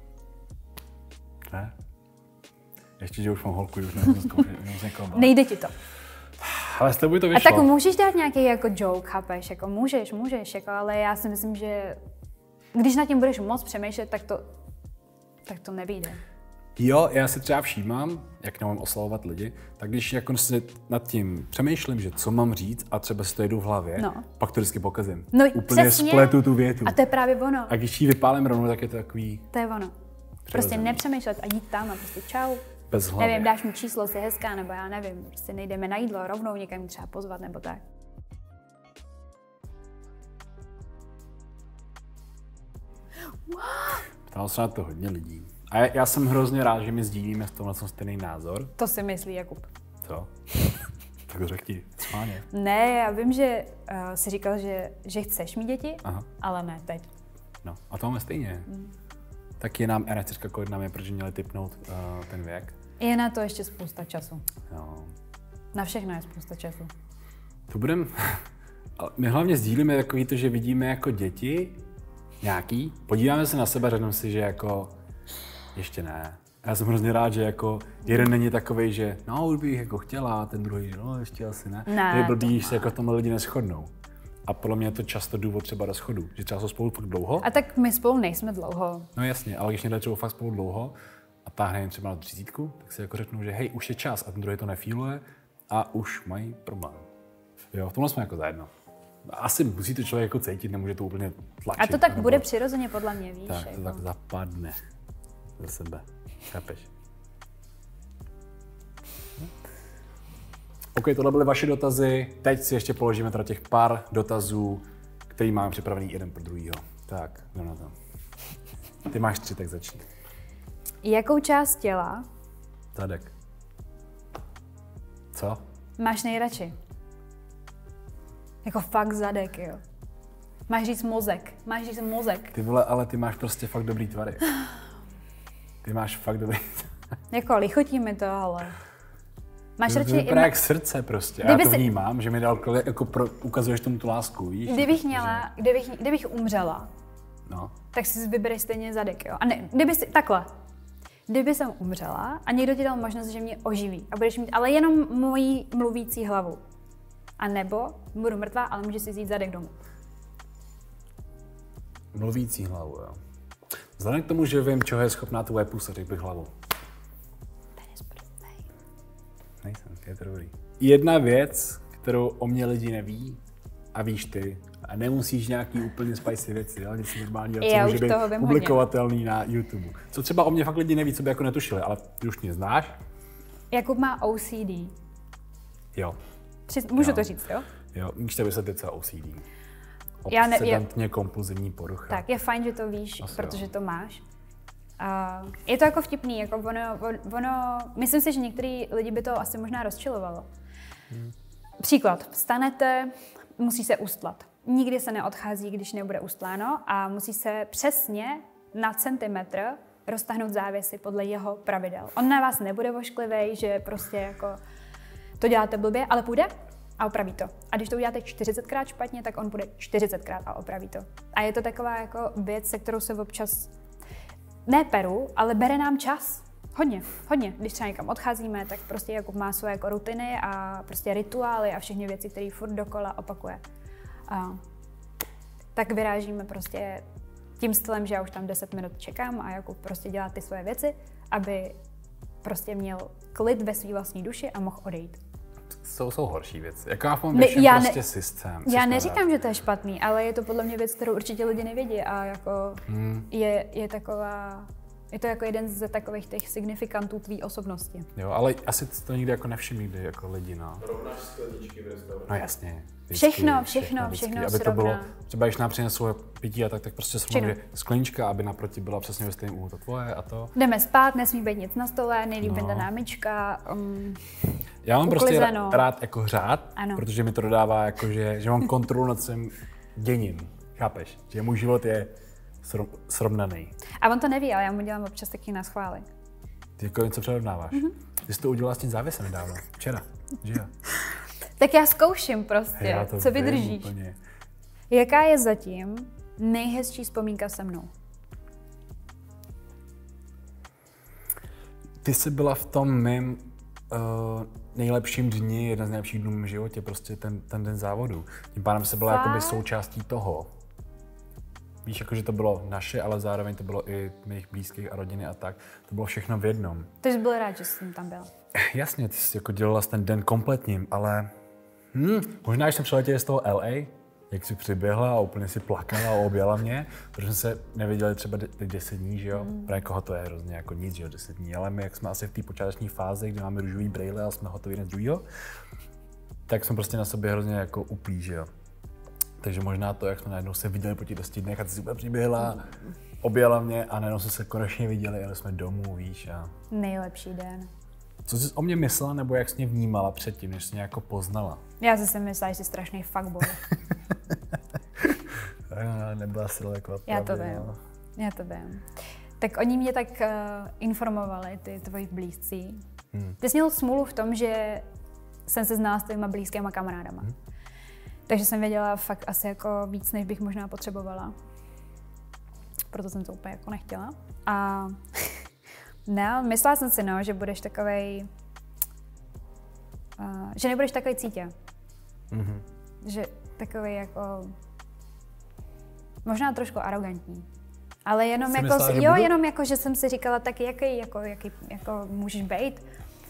Ne? Ještě, že už mám holku, už nemůžu zkoušet, nemůžu někoho bát. Nejde ti to. Ale s tebou to vyšlo. A tak můžeš dát nějaký jako joke, chápeš, jako můžeš, můžeš, jako, ale já si myslím, že když nad tím budeš moc přemýšlet, tak to, tak to nevyjde. Jo, já si třeba všímám, jak nemám oslavovat lidi, tak když jako si nad tím přemýšlím, že co mám říct a třeba si to jedu v hlavě, no. pak to vždycky pokazím. No, úplně přesně. Spletu tu větu. A to je právě ono. A když ji vypálím rovnou, tak je to takový... To je ono. Prostě nepřemýšlet a jít tam a prostě čau. Bez hlavy. Nevím, dáš mi číslo, jsi hezká, nebo já nevím, prostě nejdeme na jídlo, rovnou někam třeba pozvat, nebo tak. Ptal se na to hodně lidí. A já jsem hrozně rád, že my sdílíme v tomhle stejný názor. To si myslí Jakub. Co? Tak řekni, schválně. Ne, já vím, že uh, jsi říkal, že, že chceš mít děti, Aha. ale ne teď. No, a to máme stejně. Mm. Tak je nám, já nechci říkat, kolik nám je, protože měli tipnout uh, ten věk. Je na to ještě spousta času. No. Na všechno je spousta času. To budeme... My hlavně sdílíme takový to, že vidíme jako děti nějaký, podíváme se na sebe a řekneme si, že jako ještě ne. Já jsem hrozně rád, že jako jeden není takovej, že no, už bych jako chtěla, a ten druhý, že no, ještě asi ne. Ne, je blbý, že se jako v tomhle lidi neshodnou. A podle mě je to často důvod třeba do schodu, že třeba jsou spolu fakt dlouho. A tak my spolu nejsme dlouho. No jasně, ale když někdo je třeba fakt spolu dlouho a táhne jen třeba na třicítku, tak si jako řeknou, že hej, už je čas a ten druhý to nefíluje a už mají problém. Jo, v tomhle jsme jako zajedno. Asi musí to člověk jako cítit, nemůže to úplně tlačit. A to tak nebo... bude přirozeně podle mě, víš? Tak, to jako. tak zapadne ze sebe. Chápeš? OK, tohle byly vaše dotazy. Teď si ještě položíme teda těch pár dotazů, který máme připravený jeden pro druhýho. Tak, jdem na to. Ty máš tři, tak začni. Jakou část těla Zadek. Co? máš nejradši? Jako fakt zadek, jo. Máš říct mozek. Máš říct mozek. Ty vole, ale ty máš prostě fakt dobrý tvary. Ty máš fakt dobrý tvary. Jako lichotí mi to, ale... Máš to radši... vypadá jak srdce prostě. A já to vnímám, že mi dal jako pro, ukazuješ tomu tu lásku, víš? Kdybych měla, kdybych, kdybych umřela, no. tak si vybereš stejně zadek, jo. A ne, kdyby si, takhle. Kdyby jsem umřela a někdo ti dal možnost, že mě oživí a budeš mít ale jenom moji mluvící hlavu. A nebo budu mrtvá, ale můžeš si vzít zadek domů. Mluvící hlavu, jo. Vzhledem k tomu, že vím, čeho je schopná tvoje pusa, řekl bych hlavu. Nejsem, je to dobrý. Jedna věc, kterou o mě lidi neví a víš ty, a nemusíš nějaký úplně spicy věci, ale něco normálního, co může být publikovatelný hodně na YouTube. Co třeba o mě fakt lidi neví, co by jako netušili, ale ty už mě znáš. Jakub má O C D. Jo. Při, můžu jo. to říct, jo? Jo, můžete vysvětlit, co je O C D. Obsedantně kompulzivní porucha. Tak, je fajn, že to víš, Asi protože jo. to máš. Uh, je to jako vtipný, jako ono, ono, myslím si, že některý lidi by to asi možná rozčilovalo. Hmm. Příklad, vstanete, musí se ustlat. Nikdy se neodchází, když nebude ustláno a musí se přesně na centimetr roztáhnout závěsy podle jeho pravidel. On na vás nebude vošklivý, že prostě jako to děláte blbě, ale půjde a opraví to. A když to uděláte čtyřicetkrát špatně, tak on půjde čtyřicetkrát a opraví to. A je to taková jako věc, se kterou se občas ne peru, ale bere nám čas. Hodně, hodně. Když třeba někam odcházíme, tak prostě Jakub má svoje jako rutiny a prostě rituály a všechny věci, které furt dokola opakuje. A tak vyrážíme prostě tím stylem, že já už tam deset minut čekám a Jakub prostě dělá ty svoje věci, aby prostě měl klid ve své vlastní duši a mohl odejít. Jsou, jsou horší věci. Jako já mám ne, já prostě ne, systém. Já neříkám, dát. Že to je špatný, ale je to podle mě věc, kterou určitě lidi nevědí a jako hmm. je, je taková, je to jako jeden z takových těch signifikantů tvý osobnosti. Jo, ale asi to nikdy jako nevšimí, kdy jako lidi, no. Rovnáš skleničky v restauraci. No jasně. Vždycky, všechno, všechno, všechno, všechno aby to bylo, třeba když nám přines svoje pití a tak, tak prostě srovnám, že sklenička, aby naproti byla přesně ve stejném úhlu to tvoje a to. Jdeme spát, nesmí být nic na stole, nejlíp no. námička, um, já mám uklizeno. Prostě rád jako řád, ano. protože mi to dodává jako, že, že mám kontrolu nad svým děním, chápeš? Že můj život je srom, srovnaný. A on to neví, ale já mu dělám občas taky na schvály. Ty jako něco předovnáváš. Mm-hmm. Ty jsi to udělala s tím závěsem nedávno, včera, že jo? Tak já zkouším prostě, co vydržíš. Úplně. Jaká je zatím nejhezčí vzpomínka se mnou? Ty jsi byla v tom mým uh, nejlepším dni, jeden z nejlepších dnů v mém životě, prostě ten, ten den závodu. Tím pádem jsi byla jakoby součástí toho. Víš, jakože to bylo naše, ale zároveň to bylo i mých blízkých a rodiny a tak. To bylo všechno v jednom. Ty jsi byl rád, že jsi tam byl. Jasně, ty jsi jako dělala ten den kompletním, ale Hmm, možná, když jsem přiletěl z toho L A, jak si přiběhla a úplně si plakala a objala mě, protože jsme se neviděli třeba teď deset dní, že jo? Mm. Pro někoho to je hrozně jako nic, že jo, deset dní, ale my, jak jsme asi v té počáteční fázi, kdy máme růžový brejle a jsme hotoví jeden z druhýho, tak jsme prostě na sobě hrozně jako uplí, že jo? Takže možná to, jak jsme najednou se viděli po těch deseti dnech a ty si úplně přiběhla, objala mě a najednou jsme se konečně viděli, jeli jsme domů, víš a... Nejlepší den. Co jsi o mě myslela, nebo jak jsi mě vnímala předtím, než jsi mě jako poznala? Já si si myslela, že jsi strašný fuckboy. Nebyla si daleko od Já to vím, no. Já to vím. Tak oni mě tak uh, informovali, ty tvoji blízcí. Hmm. Ty jsi měl smůlu v tom, že jsem se znala s tvýma blízkýma kamarádama. Hmm. Takže jsem věděla fakt asi jako víc, než bych možná potřebovala. Proto jsem to úplně jako nechtěla. A no, myslela jsem si, no, že budeš takovej, uh, že nebudeš takovej cítě. Mm-hmm. Že takovej jako, možná trošku arrogantní. Ale jenom jako, myslela, jo, budu? jenom jako, že jsem si říkala, tak jaký, jako, jaký, jako můžeš být.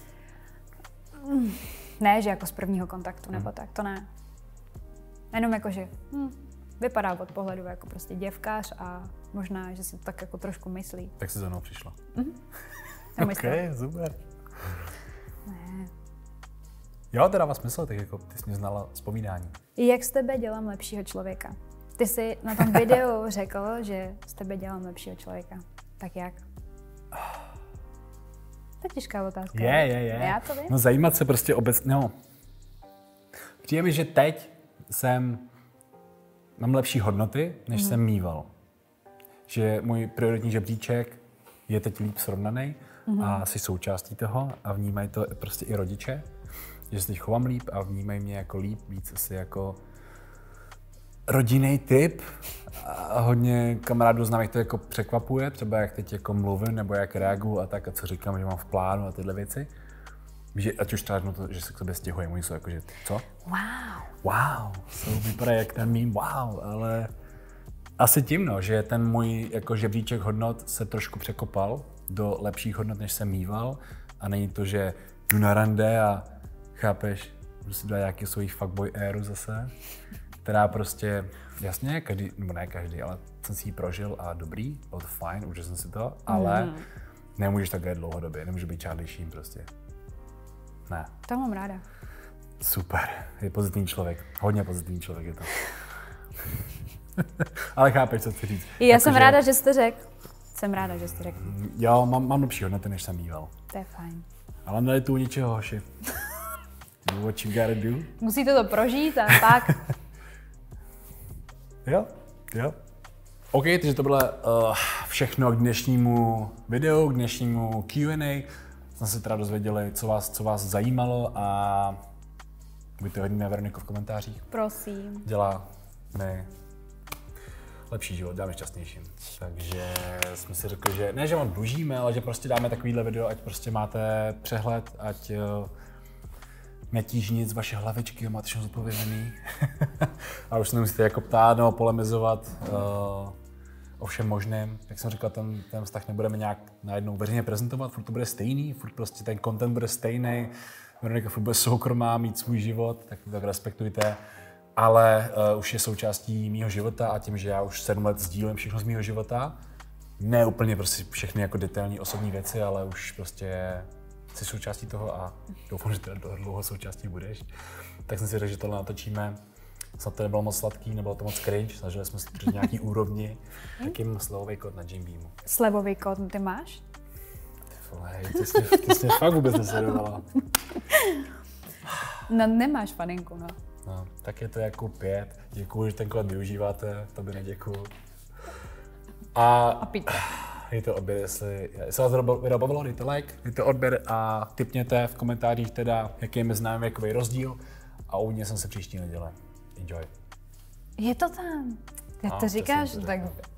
Ne, že jako z prvního kontaktu, mm. nebo tak, to ne. Jenom jako, že hm, vypadá od pohledu jako prostě děvkař a možná, že si to tak jako trošku myslí. Tak jsi za mnou přišla. Mm-hmm. Ok, super. Ne. Jo, to dává smysl, tak jako ty jsi mě znala z povídání. Jak z tebe dělám lepšího člověka? Ty jsi na tom videu řekl, že z tebe dělám lepšího člověka. Tak jak? To je těžká otázka. Je, je, je. Já to vím. No zajímat se prostě obecně, no. Přijde mi, že teď jsem, mám lepší hodnoty, než mm. jsem mýval. Že můj prioritní žebříček je teď líp srovnaný mm. a jsi součástí toho a vnímají to prostě i rodiče. Že se teď chovám líp a vnímají mě jako líp, víc asi jako rodinný typ. A hodně kamarádů známých to jako překvapuje, třeba jak teď jako mluvím nebo jak reaguju a tak a co říkám, že mám v plánu a tyhle věci. Že, ať už třeba to, že se k sobě stěhujeme, oni jsou jako, že co? Wow. Wow, jsou vypadá jak ten mím, wow, ale asi tím, no, že ten můj jako žebříček hodnot se trošku překopal do lepších hodnot, než jsem mýval a není to, že jdu na rande a chápeš, že si dá nějaký svůj fuckboy éru zase, která prostě, jasně, každý, nebo ne každý, ale jsem si ji prožil a dobrý, bylo to fajn, užil jsem si to, ale mm. nemůžeš takhle dlouhodobě, nemůžu být čádliším prostě. Ne. To mám ráda. Super, je pozitivní člověk, hodně pozitivní člověk je to. Ale chápeš, co chci říct. Já jako, jsem že... ráda, že jste řekl. Jsem ráda, že jste řekl. Jo, mám, mám lepší hodnoty, než jsem býval. To je fajn. Ale nelitu ničeho, hoši. Do what you gotta do. Musíte to prožít a pak. Jo, jo. OK, takže to bylo uh, všechno k dnešnímu videu, k dnešnímu Q and A. Jsme se teda dozvěděli, co vás, co vás zajímalo a buďte hodní na Veroniku v komentářích. Prosím. Dělá mi lepší život, dáme šťastnějším. Takže jsme si řekli, že ne, že vám dlužíme, ale že prostě dáme takovýhle video, ať prostě máte přehled, ať uh, netíží nic z vaše hlavičky a máte všechno zodpovězený. A už se nemusíte jako ptát nebo polemizovat uh, o všem možném. Jak jsem říkal, ten, ten vztah nebudeme nějak najednou veřejně prezentovat, furt to bude stejný, furt prostě ten content bude stejný. Veronika furt bude soukromá, mít svůj život, tak to tak respektujte. Ale uh, už je součástí mýho života a tím, že já už sedm let sdílím všechno z mýho života, ne úplně prostě všechny jako detailní osobní věci, ale už prostě jsi součástí toho a doufám, že to dlouho součástí budeš. Tak jsem si řekl, že tohle natočíme. Snad to nebylo moc sladký, nebylo to moc cringe, snažili jsme se držet nějaký úrovni. Jaký mám slevový kód na Jim Beamu? Slevový kód ty máš? Ty vole, hej, ty jsi, ty jsi mě fakt vůbec nesledovala. No nemáš faninku, no. No, tak je to jako pět. Děkuju, že ten kód využíváte, to by neděkuju. A, a píte. Dejte odběr, jestli, jestli vás video bavilo, dejte like, dejte odběr a tipněte v komentářích teda, jaký je mezi námi věkový rozdíl. A uvidíme se příští neděle. Enjoy. Je to tam. Jak no, to říkáš, to tak